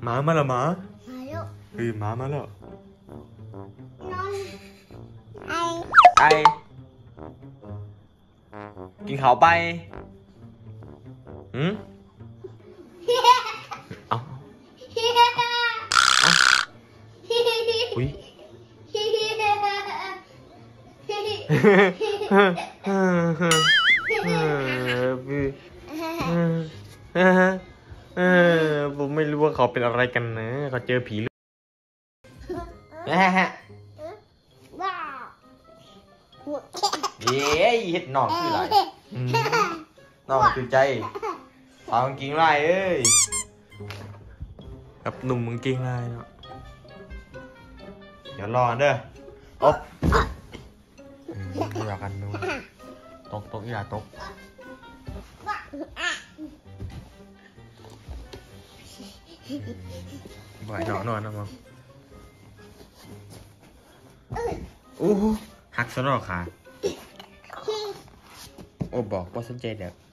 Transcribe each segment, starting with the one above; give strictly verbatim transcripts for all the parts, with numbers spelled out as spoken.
หมามาแล้วหมามาแล้วเฮ้ยหมามาแล้วนอนไอไอกินข้าวไปหืมเอาเอาอุ้ยผมไม่รู้ว่าเขาเป็นอะไรกันนะเขาเจอผีหรือว้าเย้เห็ดนอนคืออะไรนอนคือใจสาวกางเกงลายเอ้ยกับหนุ่มกางเกงลายเนาะเดี๋ยวรอเด้อโอ๊บอยากกันดูตกตกอย่าตกบ่อยนอนนอนนะมั้งโอ้หักสนอขาโอ้บอกว่าสนใจเด็ก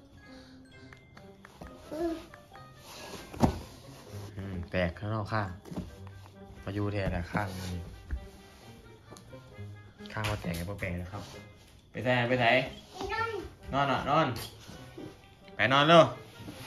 แปลกข้างนอกข้างมาอยู่แทนแต่ข้างนี่ข้างว่าแตกกับแปลกนะครับไปแทนไปไหนนอนอ่ะนอนไปนอนเร็ว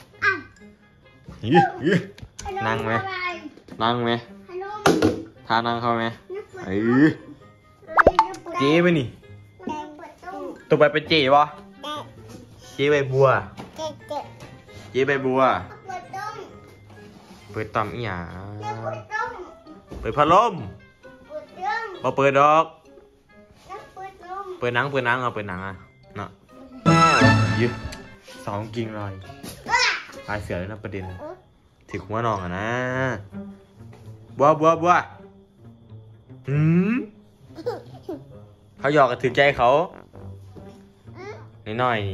ยื้อยื้อนั่งไหมนั่งไหมทานั่งเข้าไหมเออเจ๊ไปนี่ตัวไปเป็นเจ๊ปะเจ๊ใบบัวเจ๊ใบบัวเปิดต่อมอีหยาเปิดพัดลมพอเปิดดอกเปิดหนังเปิดหนังเอาเปิดหนังอ่ะเนาะยื้อสองกิ่งลอยลายเสือเลยนะประเด็นถือหัวนองอ่ะนะบัวบัวบัวหืมเขาหยอกกันถือใจเขานิดหน่อย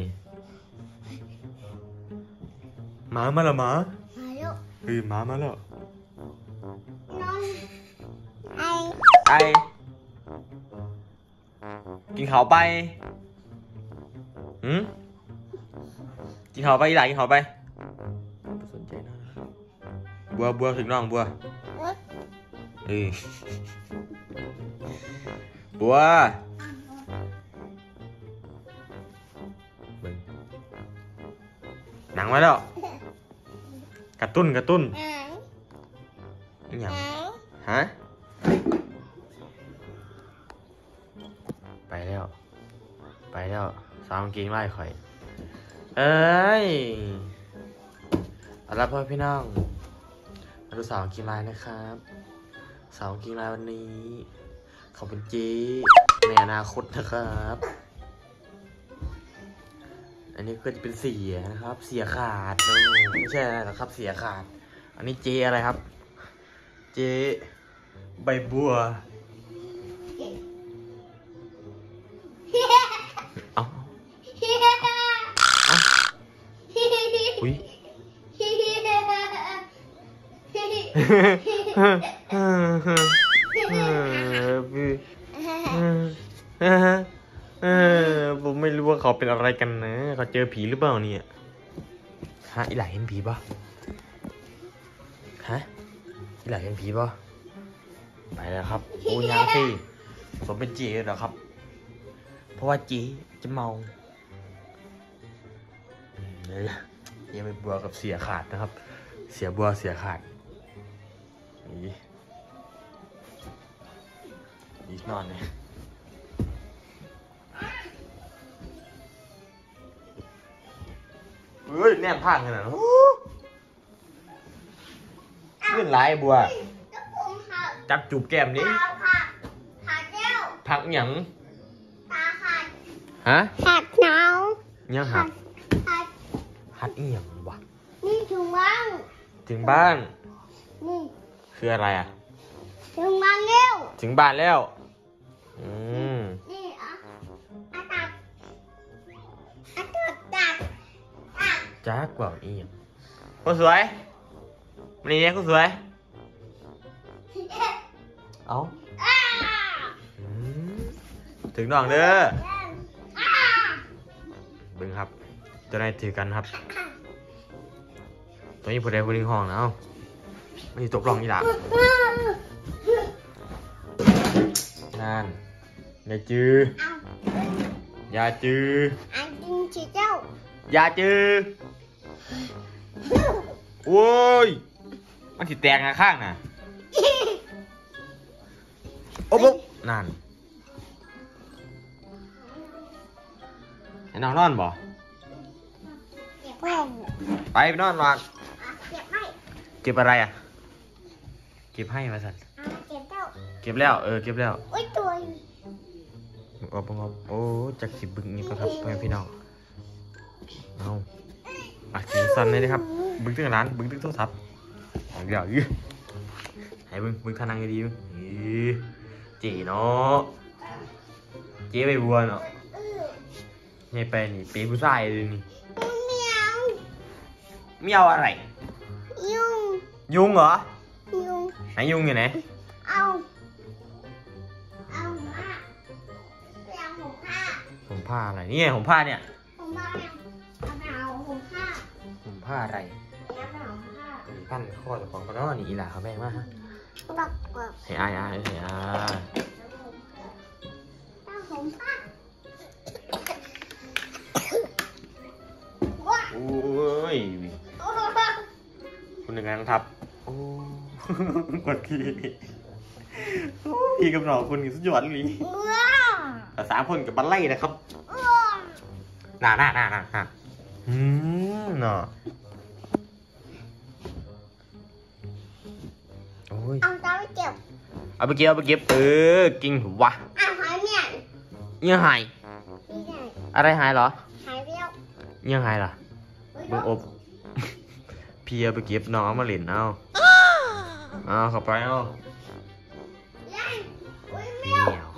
หมามาแล้วหมาเฮ้ยหมามาแล้วนอนไอไอกินข้าวไปหืมกินข้าวไปอีหล่ากินข้าวไปไม่สนใจนะบัวบัวถึงน้องบัวเฮ้ยบัวหนังมาแล้วกระตุ้นกระตุ้นนี่อย่างฮะไปแล้วไปแล้วสาวกางเกงไล่ข่อยเอ้ยเอาละพ่อพี่น้องมาดูสาวกางเกงไล่นะครับสาวกางเกงไล่วันนี้เขาเป็นเจ๊ในอนาคตนะครับอันนี้ก็จะเป็นเสียนะครับเสียขาดไม่ใช่อะไรหรอกครับเสียขาดอันนี้เจอะไรครับเจใบบัวเอาเอาอุ้ยเออผมไม่รู้ว่าเขาเป็นอะไรกันนะเขาเจอผีหรือเปล่าเนี่ยฮะอีหล่าเห็นผีป่ะฮะอีหล่าเห็นผีป่ะไปแล้วครับโอ้ยยังสิผมเป็นเจ๊เหรอครับเพราะว่าเจ๊จะเมาเลยเจ๊ไปบัวกับเสียขาดนะครับเสียบัวเสียขาดนี่นี่นอนเลยเฮ้ยแนบพังขนาดนั้นเลื่อนไหลบัวจับจูบแก้มนี้ผักหยังฮะหัดหนาวยังหัดหัดอีหยังวะนี่ถึงบ้านถึงบ้านนี่คืออะไรอ่ะถึงบ้านแล้วถึงบ้านแล้วอืมนี่อ่ะอาตัดอาตัดตัดจ้ากว่าอีหยังคนสวยวันนี้เนี่ยคนสวยเอาถึงน้องเด้อเบิ่งครับจะได้ถือกันครับตัวนี้ผู้ใดผู้หนึ่งห้องนะเอามันอยู่ตกลองอีหล่ะนั่นอย่าจื้ออย่าจื้ออันจริงชีเจ้าอย่าจื้อโว้ยมันสิแตกข้างน่ะโอ้ปุ๊บนั่นไอ้น้องนอนบ่เก็บไว้ไปไปนอนนอนเก็บไว้เก็บอะไรอ่ะเก็บให้มาสันอ่าเก็บเจ้าเก็บแล้วเออเก็บแล้วอุ้ยตัวโอ้ปงบโอ้จักสิบึงนี่ก็ครับพ่อแม่พี่น้องเอาอ่ะกินสั้นเลยนะครับบึงตึ้งร้านบึงตึ้งโทรศัพท์เอาเดี๋ยวยื้อให้บึงบึงทานังให้ดีบึงนี่จีเนาะเจ๊ไปบัวเนาะเออไงไปนี่เป๊ผู้ชายเลยนี่เหมียวไม่เอาอะไรยุงยุงเหรอยุงไหนยุงอยู่ไหนเอาเอามาเอาผมผ้าผมผ้าอะไรนี่ไงผมผ้าเนี่ยผมผ้าเอาผมผ้าผมผ้าอะไรแล้วผมผ้าปั้นข้อจากของกันเนาะนี่อีหล่าเขาแม่งมากฮะบักบักให้อายอายให้อายเอาผมผ้าว้าโอ้ยโอ้คุณหนึ่งงานทับโอ้ กดพี่โอ้พี่กับน้องคุณนี่สุดยอดเลยว้าแต่สามคนกับบัลไล่นะครับว้าน่าน่าน่าน่าน่าอืมเนาะโอ้ยเอาตาไปเก็บเอาไปเก็บเอาไปเก็บเออกินหัวอ่ะหายเนี่ยเงี้ยหายนี่ไงอะไรหายเหรอหายไปแล้วเงี้ยหายเหรอเบิ่งอบ พี่เอาไปเก็บน้องเอามาเล่นเอาเอาเข้าไปเอายังอุ้ยแมเมีวยว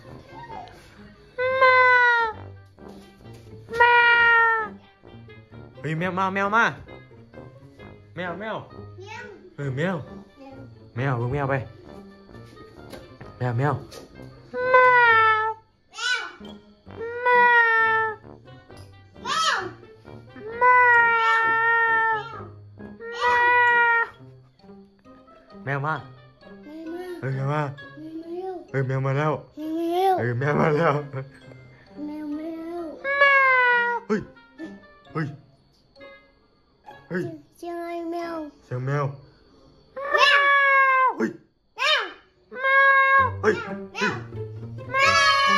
แมวเฮ้ยแมวมาแมวมาแมวแมวยังเออแมวยังแมวเบิ่งแมวไปแมวแมวแมวแมวแมวแมวแมวมาเออแมวมาแมวเออแมวมาแล้วแมวเออแมวมาแล้วแมวแมวเฮ้ยเฮ้ยเฮ้ยเสียงอะไรแมวเสียงแมวแมวเฮ้ยแมวแมวเฮ้ยแมวแม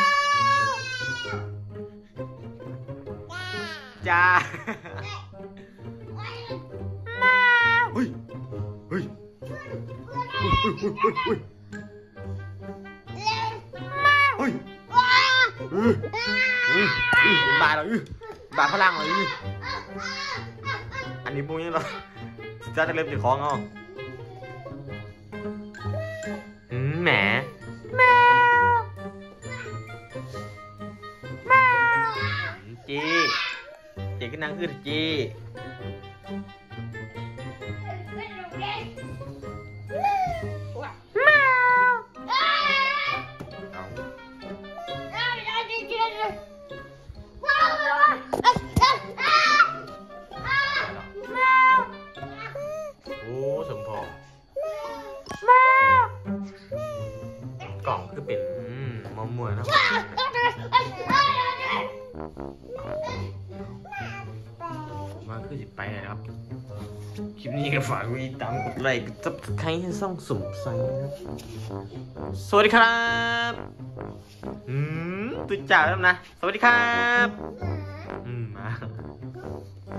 วจ้าแมวเฮ้ยเฮ้ยเฮ้ยเฮ้ยเฮ้ยเฮ้ยเฮ้ยว้าเออเออเออบาดเหรอเออบาดพลังเหรอเอออันนี้พวกนี้เหรอจ้าจะเล็บจะคล้องเอาอืมแหมแมวแมวจีจีก็นั่งขึ้นจีโอ้สมพรกล่องคือเป็นอืมมอมมวยนะมาคือสิไปนะครับ คลิปนี้ก็ฝากไว้ตามกดไลค์กดซับสไครต์ให้ช่องสมใสนะครับ สวัสดีครับ อืมตุจ่าแล้วนะ สวัสดีครับ อืมมา